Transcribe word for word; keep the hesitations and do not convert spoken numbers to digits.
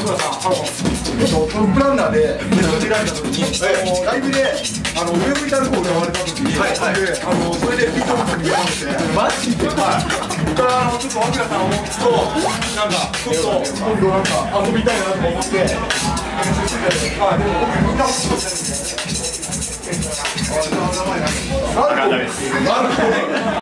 倉さん、あの、ちょっとこのプランナーで見られた時に、ライブで、あの、上向いたる方を歌われた時に、はい、はい、あの、それでビートボックスに見えまして、マジで、はい。僕は、あの、ちょっと脇倉さんをと、なんか、ちょっと、今度なんか、遊びたいなと思って、練習してて、はい、でも僕、見たことないんで。あ、名前な。分かったです。